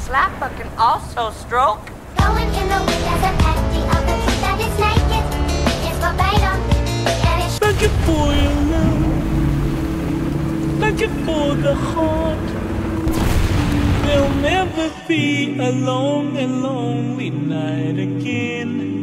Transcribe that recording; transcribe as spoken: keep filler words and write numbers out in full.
slap but can also stroke. Going in the wind as an empty of the truth that is naked. It's verbatim. And it's Thank you for your love. Thank you for the heart. There'll never be a long and lonely night again.